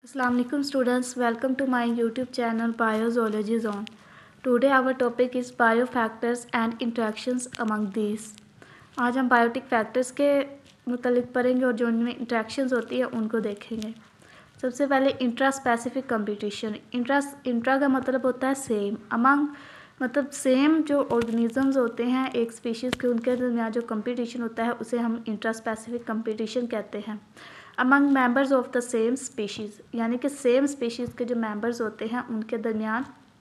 Assalamualaikum students, welcome to my YouTube channel Biozoology Zone. Today our topic is biofactors and interactions among these. आज हम biotic factors के मुतालिक पढ़ेंगे और जो उनमें इंट्रैक्शंस होती है उनको देखेंगे। सबसे पहले इंट्रा स्पेसिफिक कंपटीशन। इंट्रा का मतलब होता है सेम, अमंग मतलब सेम जो ऑर्गेनिजम्स होते हैं एक स्पीशीज़ के, उनके दरमियान जो कंपटीशन होता है उसे हम इंट्रा स्पेसिफिक कंपटीशन कहते हैं। Among members of the same species, यानी कि सेम स्पीशीज़ के जो मेंबर्स होते हैं उनके दरमियान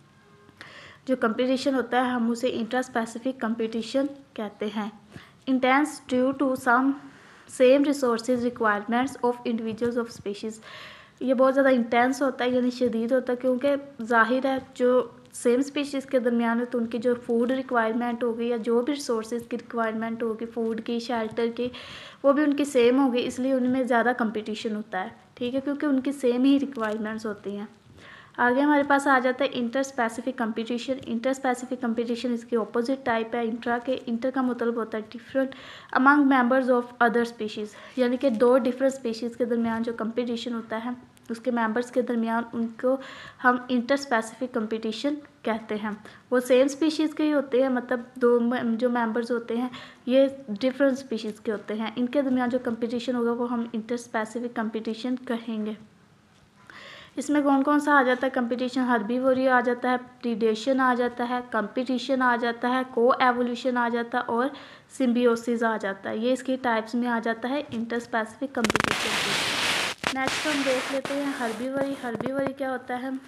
जो कंपटीशन होता है हम उसे इंट्रा स्पेसिफिक कंपटीशन कहते हैं। Intense due to some same resources requirements of individuals of species. ये बहुत ज़्यादा इंटेंस होता है यानी शदीद होता है, क्योंकि जाहिर है जो सेम स्पीशीज़ के दरमियान है तो उनकी जो फूड रिक्वायरमेंट होगी या जो भी रिसोर्सेज की रिक्वायरमेंट होगी, फूड की, शेल्टर की, वो भी उनकी सेम होगी, इसलिए उनमें ज़्यादा कंपटीशन होता है। ठीक है, क्योंकि उनकी सेम ही रिक्वायरमेंट्स होती हैं। आगे हमारे पास आ जाता है inter specific competition. Inter specific competition इसकी ऑपोजिट टाइप है इंट्रा के। इंटर का मतलब होता है different among members of other species, यानी कि दो डिफरेंट स्पीशीज़ के दरमियान जो कंपटीशन होता है उसके मेंबर्स के दरमियान, उनको हम इंटर स्पेसिफिक कंपटीशन कहते हैं। वो सेम स्पीशीज़ के ही होते हैं, मतलब दो जो मेंबर्स होते हैं ये डिफरेंट स्पीशीज़ के होते हैं, इनके दरमियान जो कंपटीशन होगा वो हम इंटर स्पेसिफिक कंपटीशन कहेंगे। इसमें कौन कौन सा आ जाता है कंपटीशन? हर्बीवोरी आ जाता है, प्रीडेशन आ जाता है, कंपटीशन आ जाता है, को एवोल्यूशन आ जाता है और सिम्बियोसिस आ जाता है। ये इसकी टाइप्स में आ जाता है इंटर स्पेसिफिक कंपटीशन की। नेक्स्ट हम देख लेते हैं हर्बीवरी। हर्बीवरी क्या होता है?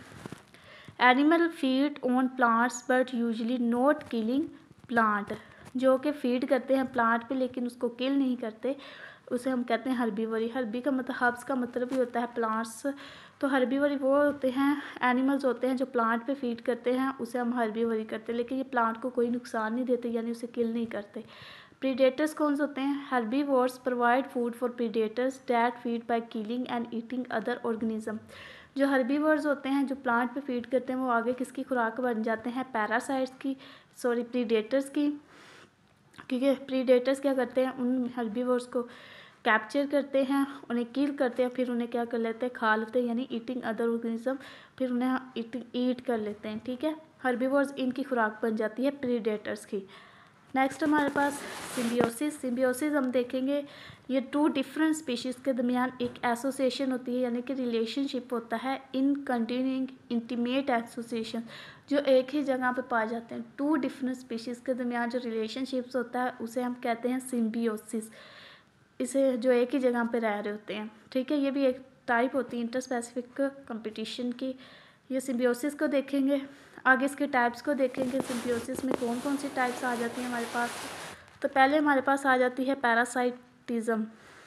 Animal feed on plants but usually not killing plant, जो कि फीड करते हैं प्लांट पे लेकिन उसको किल नहीं करते, उसे हम कहते हैं हर्बीवरी। हर्बी का मतलब, हर्ब्स का मतलब ही होता है प्लांट्स, तो हर्बीवरी वो होते हैं एनिमल्स होते हैं जो प्लांट पे फीड करते हैं, उसे हम हर्बीवरी करते हैं, लेकिन ये प्लांट को कोई नुकसान नहीं देते यानी उसे किल नहीं करते। प्रीडेटर्स कौन से होते हैं? Herbivores provide food for predators that feed by killing and eating other organism. जो हर्बीवर्स होते हैं जो प्लांट पे फीड करते हैं वो आगे किसकी खुराक बन जाते हैं? पैरासाइट्स की, सॉरी प्रीडेटर्स की। क्योंकि प्रीडेटर्स क्या करते हैं, उन हर्बीवर्स को कैप्चर करते हैं, उन्हें किल करते हैं, फिर उन्हें क्या कर लेते हैं? खा लेते हैं, यानी ईटिंग अदर ऑर्गेनिज्म, फिर उन्हें ईट कर लेते हैं। ठीक है, हर्बीवर्स इनकी खुराक बन जाती है प्रीडेटर्स की। नेक्स्ट हमारे पास सिम्बियोसिस। सिम्बियोसिस हम देखेंगे ये टू डिफरेंट स्पीशीज़ के दरमियान एक एसोसिएशन होती है, यानी कि रिलेशनशिप होता है, इन कंटिन्यूइंग इंटीमेट एसोसिएशन, जो एक ही जगह पे पाए जाते हैं। टू डिफरेंट स्पीशीज़ के दरमियान जो रिलेशनशिप्स होता है उसे हम कहते हैं सिम्बियोसिस, इसे जो एक ही जगह पे रह रहे होते हैं। ठीक है, ये भी एक टाइप होती है इंटर स्पेसिफिक कंपटीशन की। ये सिम्बियोसिस को देखेंगे, आगे इसके टाइप्स को देखेंगे। सिम्बियोसिस में कौन कौन सी टाइप्स आ जाती हैं हमारे पास? तो पहले हमारे पास आ जाती है parasitism,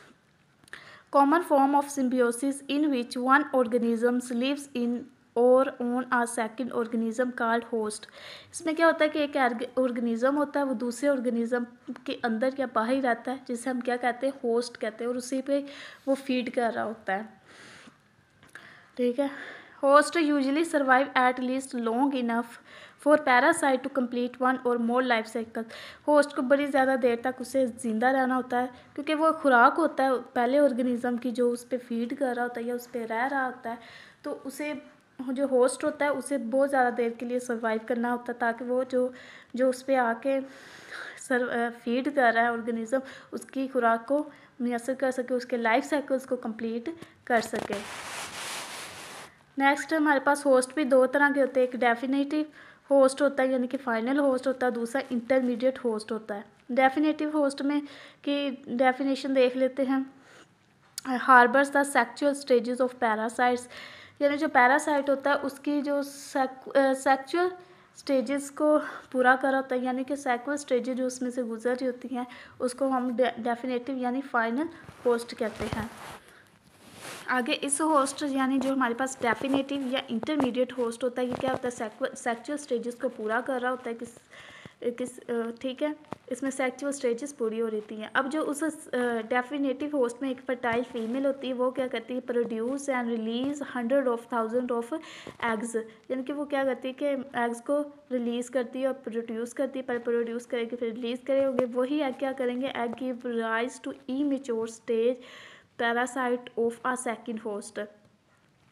common form of symbiosis in which one organisms lives in और on a second organism called host. इसमें क्या होता है कि एक ऑर्गेनिज्म होता है वो दूसरे ऑर्गेनिज्म के अंदर या बाहर ही रहता है, जिसे हम क्या कहते हैं? होस्ट कहते हैं, और उसी पे वो फीड कर रहा होता है। ठीक है, host usually survive at least long enough for parasite to complete one और मोर लाइफ साइकिल। होस्ट को बड़ी ज़्यादा देर तक उसे ज़िंदा रहना होता है, क्योंकि वो खुराक होता है पहले ऑर्गेनिज्म की जो उस पर फीड कर रहा होता है या उस पर रह रहा होता है, तो उसे जो होस्ट होता है उसे बहुत ज़्यादा देर के लिए सर्वाइव करना होता है, ताकि वो जो उस पर आके फीड कर रहा है ऑर्गेनिज्म उसकी खुराक को मुयसर कर सके, उसके लाइफ साइकिल्स को कंप्लीट कर सके। नेक्स्ट हमारे पास होस्ट भी दो तरह के होते हैं, एक डेफिनेटिव होस्ट होता है यानी कि फाइनल होस्ट होता है, दूसरा इंटरमीडिएट होस्ट होता है। डेफिनेटिव होस्ट में की डेफिनेशन देख लेते हैं। Harbours the sexual stages of parasites, यानी जो पैरासाइट होता है उसकी जो सेक्चुअल स्टेजेस को पूरा करा होता है, यानी कि सेक्चुअल स्टेजेस जो उसमें से गुजर रही होती हैं उसको हम डेफिनेटिव यानी फाइनल होस्ट कहते हैं। आगे इस होस्ट यानी जो हमारे पास डेफिनेटिव या इंटरमीडिएट होस्ट होता है, ये क्या होता है? सेक्चुअल स्टेजेस को पूरा कर रहा होता है ठीक है, इसमें सेक्चुअल स्टेजेस पूरी हो रही हैं। अब जो उस डेफिनेटिव होस्ट में एक फर्टाइल फीमेल होती है वो क्या करती है? Produce and release 100,000 of eggs, यानी कि वो क्या करती है कि एग्स को रिलीज़ करती है और प्रोड्यूस करती है, पहले प्रोड्यूस करेगी फिर रिलीज़ करेंगे, वही एग क्या करेंगे? Egg give rise to immature stage parasite of a second host.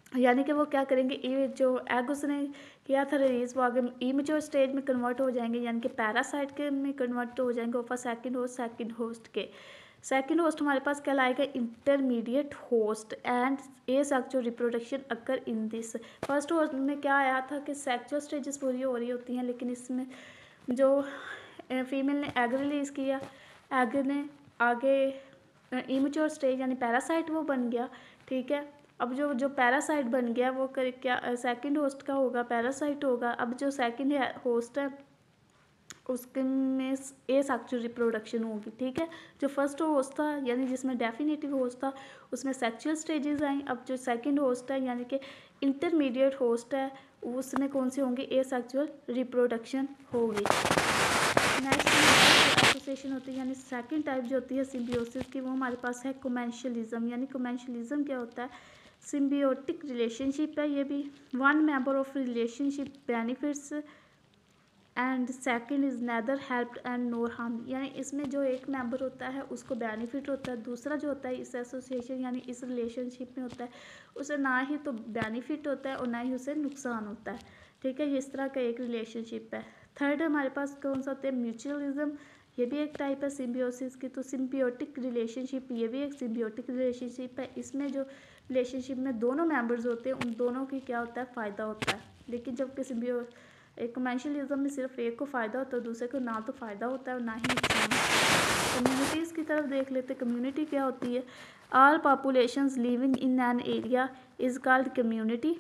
यानी कि वो क्या करेंगे, ये जो एग उसने किया था रिलीज़, वो आगे इमेच्योर स्टेज में कन्वर्ट हो जाएंगे, यानी कि पैरासाइट के में कन्वर्ट हो जाएंगे ऑफ सेकंड होस्ट के। सेकंड होस्ट हमारे पास क्या लाएगा, intermediate host and asexual reproduction occur in this. First host में क्या आया था कि सेक्सुअल स्टेजेस पूरी हो रही होती हैं, लेकिन इसमें जो फीमेल ने एग रिलीज़ किया, एग ने आगे इमेच्योर स्टेज यानी पैरासाइट वो बन गया, ठीक है। अब जो पैरासाइट बन गया वो कर क्या सेकंड होस्ट का होगा, पैरासाइट होगा। अब जो सेकंड होस्ट है उसके में ए सेक्सुअल रिप्रोडक्शन होगी, ठीक है। जो फर्स्ट होस्ट था यानी जिसमें डेफिनेटिव होस्ट था उसमें सेक्सुअल स्टेजेस आई। अब जो सेकंड होस्ट है यानी कि इंटरमीडिएट होस्ट है उसमें कौन सी होंगी, ए सेक्सुअल रिप्रोडक्शन होगी। नेक्स्ट एसोसिएशन होती है, यानी सेकंड टाइप जो होती है सिम्बियोसिस की, वो हमारे पास है कोमेंशियलिज्म। यानी कोमेंशियलिज्म क्या होता है, सिम्बियोटिक रिलेशनशिप है। ये भी one member of relationship benefits and second is neither help and nor harm. यानी इसमें जो एक मेंबर होता है उसको बेनिफिट होता है, दूसरा जो होता है इस एसोसिएशन यानी इस रिलेशनशिप में होता है उसे ना ही तो बेनिफिट होता है और ना ही उसे नुकसान होता है, ठीक है। इस तरह का एक रिलेशनशिप है। थर्ड हमारे पास कौन सा होता है, म्यूचुअलिज्म। ये भी एक टाइप है सिम्बियोसिस की। तो सिम्बियोटिक रिलेशनशिप ये भी एक सिम्बियोटिक रिलेशनशिप है। इसमें जो रिलेशनशिप में दोनों मेंबर्स होते हैं उन दोनों की क्या होता है, फ़ायदा होता है। लेकिन जबकि एक कमर्शियलिज्म में सिर्फ एक को फ़ायदा होता है, दूसरे को ना तो फ़ायदा होता है और ना ही नुकसान। कम्युनिटीज़ की तरफ देख लेते। कम्युनिटी क्या होती है, all populations living in an area is called community,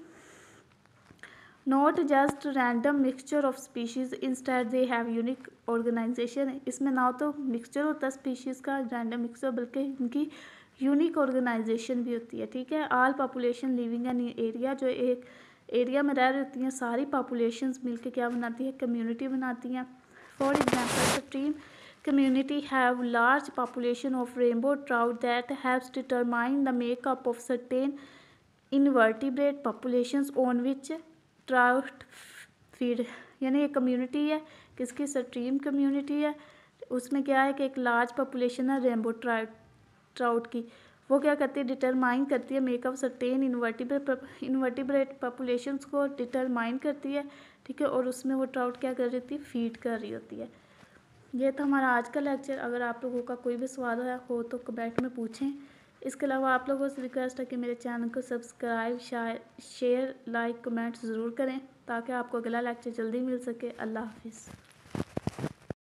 not just random mixture of species, instead they have unique organisation. इसमें ना तो मिक्सचर होता है स्पीशीज़ का, रैंडम मिक्सचर, बल्कि इनकी यूनिक ऑर्गेनाइजेशन भी होती है, ठीक है। All population living in area, जो एक एरिया में रह रही होती हैं सारी पॉपुलेशंस मिलके क्या बनाती है, कम्युनिटी बनाती हैं। For example stream community have large population of rainbow trout that helps determine the makeup of certain invertebrate populations on which trout feed। यानी एक कम्युनिटी है, किसकी, स्ट्रीम कम्युनिटी है। उसमें क्या है कि एक लार्ज पॉपुलेशन है रेनबो ट्राउट की। वो क्या करती है, डिटरमाइन करती है मेकअप सर्टेन इन्वर्टिब्रेट पॉपुलेशंस को डिटरमाइन करती है, ठीक है। और उसमें वो ट्राउट क्या कर रही होती है, फीड कर रही होती है। ये था हमारा आज का लेक्चर। अगर आप लोगों का कोई भी सवाल हो तो कमेंट में पूछें। इसके अलावा आप लोगों से रिक्वेस्ट है कि मेरे चैनल को सब्सक्राइब, शेयर, लाइक, कमेंट ज़रूर करें ताकि आपको अगला लेक्चर जल्दी मिल सके। अल्लाह हाफिज़।